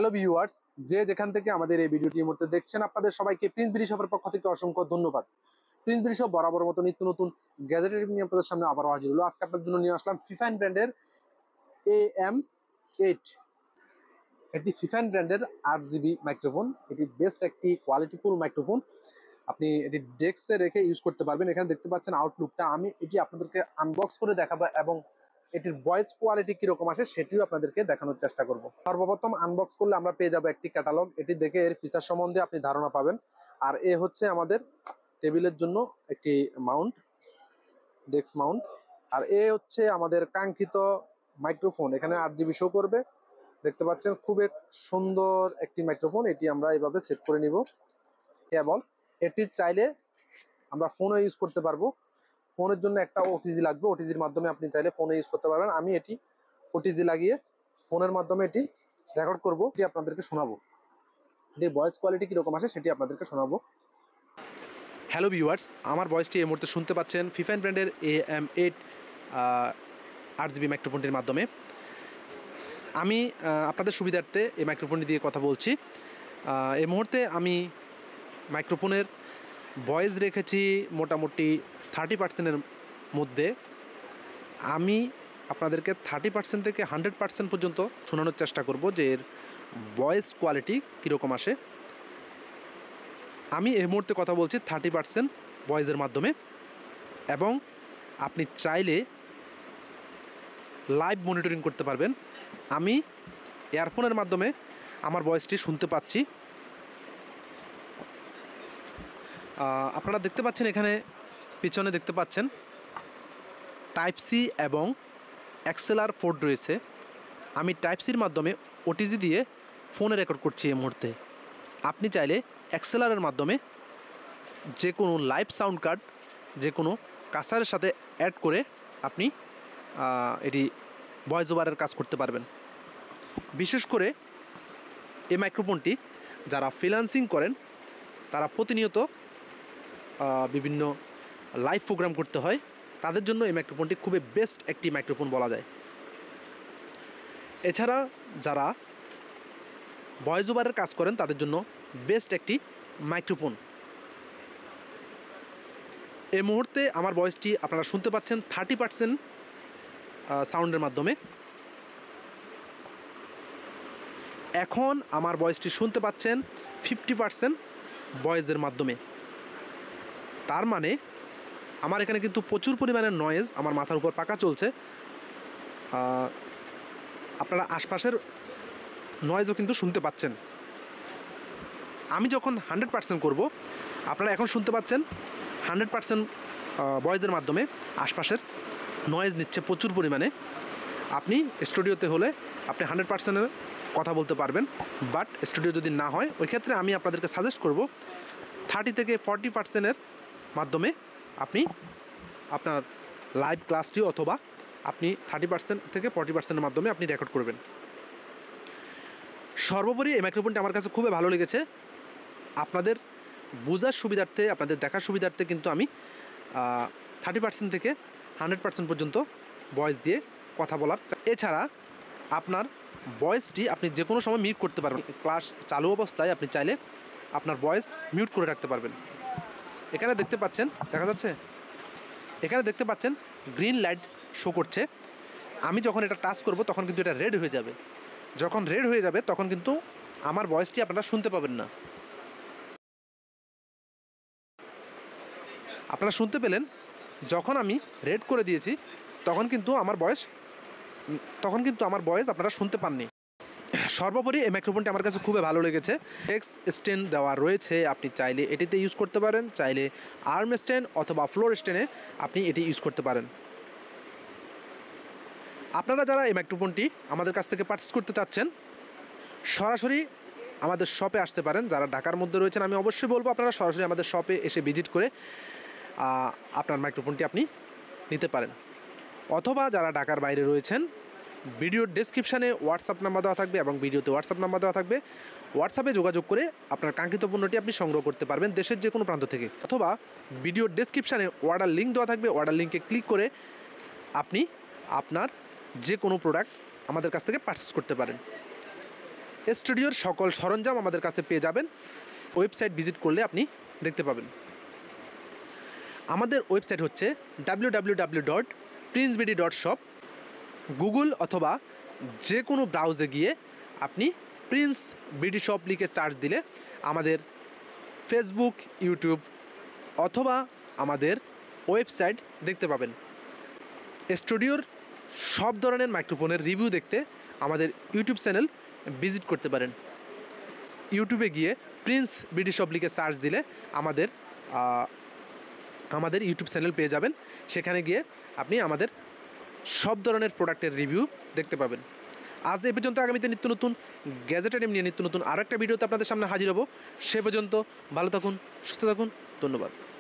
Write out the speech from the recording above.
Hello viewers, যে যেখান থেকে আমাদের এই ভিডিওটি এই মুহূর্তে দেখছেন, আপনাদের সবাইকে প্রিন্স বিডি শপের পক্ষ থেকে অসংখ্য ধন্যবাদ। প্রিন্স বিডি শপ বরাবর মতো নিত্য নতুন গ্যাজেটের নিয়ে আপনাদের সামনে আবারও হাজির হলো। আজকে আপনাদের জন্য নিয়ে আসলাম ফিফাইন ব্র্যান্ডের AM8। এটি ফিফাইন ব্র্যান্ডের 8GB মাইক্রোফোন। এটি বেস্ট একটি কোয়ালিটিফুল মাইক্রোফোন। আপনি এটি ডেস্কে রেখে ইউজ করতে পারবেন। এখানে দেখতে পাচ্ছেন আউটলুকটা। আমি এটি আপনাদেরকে আনবক্স করে দেখাবো এবং এটির ভয়েস কোয়ালিটি কিরকম আসে সেটিও আপনাদেরকে দেখানোর চেষ্টা করব। সর্বপ্রথম আনবক্স করলে আমরা পেয়ে যাবো একটি ক্যাটালগ। এটি দেখে এর ফিচার সম্বন্ধে আপনি ধারণা পাবেন। আর এ হচ্ছে আমাদের টেবিলের জন্য একটি মাউন্ট, ডেস্ক মাউন্ট। আর এ হচ্ছে আমাদের কাঙ্ক্ষিত মাইক্রোফোন। এখানে 8GB শো করবে, দেখতে পাচ্ছেন। খুব সুন্দর একটি মাইক্রোফোন। এটি আমরা এইভাবে সেট করে নিব। কেবল এটি চাইলে আমরা ফোনে ইউজ করতে পারবো। ফোনের জন্য একটা ওটিজি লাগবে, ওটিজির মাধ্যমে আপনি চাইলে ফোনে ইউজ করতে পারবেন। আমি এটি ওটিজি লাগিয়ে ফোনের মাধ্যমে এটি রেকর্ড করব, এটি আপনাদেরকে শোনাবো। এটির ভয়েস কোয়ালিটি কীরকম আসে সেটি আপনাদেরকে শোনাবো। হ্যালো ভিউয়ার্স, আমার ভয়েসটি এই মুহূর্তে শুনতে পাচ্ছেন ফিফাইন ব্র্যান্ডের AM8 8GB মাইক্রোফোনটির মাধ্যমে। আমি আপনাদের সুবিধার্থে এই মাইক্রোফোনটি দিয়ে কথা বলছি। এই মুহূর্তে আমি মাইক্রোফোনের ভয়েস রেখেছি মোটামুটি 30%-এর মধ্যে। আমি আপনাদেরকে 30% থেকে 100% পর্যন্ত শোনানোর চেষ্টা করব যে এর ভয়েস কোয়ালিটি কীরকম আসে। আমি এই মুহূর্তে কথা বলছি 30% ভয়েসের মাধ্যমে, এবং আপনি চাইলে লাইভ মনিটরিং করতে পারবেন। আমি ইয়ারফোনের মাধ্যমে আমার ভয়েসটি শুনতে পাচ্ছি। আপনারা দেখতে পাচ্ছেন, এখানে পিছনে দেখতে পাচ্ছেন টাইপ সি এবং এক্সএলআর পোর্ট রয়েছে। আমি টাইপ সির মাধ্যমে ওটিজি দিয়ে ফোনে রেকর্ড করছি এই মুহূর্তে। আপনি চাইলে এক্সএলআরের মাধ্যমে যে কোনো লাইভ সাউন্ড কার্ড যে কোনো কাসারের সাথে অ্যাড করে আপনি এটি ভয়েস ওভারের কাজ করতে পারবেন। বিশেষ করে এই মাইক্রোফোনটি যারা ফ্রিল্যান্সিং করেন তারা প্রতিনিয়ত বিভিন্ন লাইভ প্রোগ্রাম করতে হয়, তাদের জন্য এই মাইক্রোফোনটি খুবই বেস্ট একটি মাইক্রোফোন বলা যায়। এছাড়া যারা ভয়েস ওভারের কাজ করেন তাদের জন্য বেস্ট একটি মাইক্রোফোন। এই মুহূর্তে আমার ভয়েসটি আপনারা শুনতে পাচ্ছেন 30% সাউন্ডের মাধ্যমে। এখন আমার ভয়েসটি শুনতে পাচ্ছেন 50% ভয়েসের মাধ্যমে। তার মানে আমার এখানে কিন্তু প্রচুর পরিমাণের নয়েজ, আমার মাথার উপর পাকা চলছে। আপনারা আশপাশের নয়েজও কিন্তু শুনতে পাচ্ছেন। আমি যখন 100% করব, আপনারা এখন শুনতে পাচ্ছেন 100% ভয়েসের মাধ্যমে আশপাশের নয়েজ নিচ্ছে প্রচুর পরিমাণে। আপনি স্টুডিওতে হলে আপনি 100%-এর কথা বলতে পারবেন, বাট স্টুডিও যদি না হয় ওই ক্ষেত্রে আমি আপনাদেরকে সাজেস্ট করব 30 থেকে 40%-এর মাধ্যমে আপনি আপনার লাইভ ক্লাসটি অথবা আপনি 30% থেকে 40%-এর মাধ্যমে আপনি রেকর্ড করবেন। সর্বোপরি এই মাইক্রোফোনটি আমার কাছে খুবই ভালো লেগেছে। আপনাদের বোঝার সুবিধার্থে, আপনাদের দেখার সুবিধার্থে কিন্তু আমি 30% থেকে 100% পর্যন্ত ভয়েস দিয়ে কথা বলার। এছাড়া আপনার ভয়েসটি আপনি যে কোনো সময় মিউট করতে পারবেন। ক্লাস চালু অবস্থায় আপনি চাইলে আপনার ভয়েস মিউট করে রাখতে পারবেন। এখানে দেখতে পাচ্ছেন, দেখা যাচ্ছে, এখানে দেখতে পাচ্ছেন গ্রিন লাইট শো করছে। আমি যখন এটা টাচ করব তখন কিন্তু এটা রেড হয়ে যাবে। যখন রেড হয়ে যাবে তখন কিন্তু আমার ভয়েসটি আপনারা শুনতে পাবেন না। আপনারা শুনতে পেলেন, যখন আমি রেড করে দিয়েছি তখন কিন্তু আমার ভয়েস আপনারা শুনতে পাননি। সর্বোপরি এই মাইক্রোফোনটি আমার কাছে খুবই ভালো লেগেছে। ডেস্ক স্ট্যান্ড দেওয়া রয়েছে, আপনি চাইলে এটিতে ইউজ করতে পারেন, চাইলে আর্ম স্ট্যান্ড অথবা ফ্লোর স্ট্যান্ডে আপনি এটি ইউজ করতে পারেন। আপনারা যারা এই মাইক্রোফোনটি আমাদের কাছ থেকে পারচেজ করতে চাচ্ছেন, সরাসরি আমাদের শপে আসতে পারেন। যারা ঢাকার মধ্যে রয়েছেন, আমি অবশ্যই বলবো আপনারা সরাসরি আমাদের শপে এসে ভিজিট করে আপনার মাইক্রোফোনটি আপনি নিতে পারেন। অথবা যারা ঢাকার বাইরে রয়েছেন, ভিডিওর ডেসক্রিপশানে হোয়াটসঅ্যাপ নাম্বার দেওয়া থাকবে এবং ভিডিওতে হোয়াটসঅ্যাপ নাম্বার দেওয়া থাকবে। হোয়াটসঅ্যাপে যোগাযোগ করে আপনার কাঙ্ক্ষিত পণ্যটি আপনি সংগ্রহ করতে পারবেন দেশের যে কোনো প্রান্ত থেকে। অথবা ভিডিওর ডেসক্রিপশানে অর্ডার লিঙ্ক দেওয়া থাকবে, অর্ডার লিঙ্কে ক্লিক করে আপনি আপনার যে কোনো প্রোডাক্ট আমাদের কাছ থেকে পারচেস করতে পারেন। স্টুডিওর সকল সরঞ্জাম আমাদের কাছে পেয়ে যাবেন। ওয়েবসাইট ভিজিট করলে আপনি দেখতে পাবেন। আমাদের ওয়েবসাইট হচ্ছে www.princebd.shop। গুগল অথবা যে কোনো ব্রাউজে গিয়ে আপনি প্রিন্স বিডি শপ লিখে সার্চ দিলে আমাদের ফেসবুক, ইউটিউব অথবা আমাদের ওয়েবসাইট দেখতে পাবেন। স্টুডিওর সব ধরনের মাইক্রোফোনের রিভিউ দেখতে আমাদের ইউটিউব চ্যানেল ভিজিট করতে পারেন। ইউটিউবে গিয়ে প্রিন্স বিডি শপ লিখে সার্চ দিলে আমাদের ইউটিউব চ্যানেল পেয়ে যাবেন। সেখানে গিয়ে আপনি আমাদের সব ধরনের প্রোডাক্টের রিভিউ দেখতে পাবেন। আজ এ পর্যন্ত, আগামীতে নিত্য নতুন গ্যাজেট আইটেম নিয়ে নিত্য নতুন আরেকটা ভিডিওতে আপনাদের সামনে হাজির হব। সে পর্যন্ত ভালো থাকুন, সুস্থ থাকুন, ধন্যবাদ।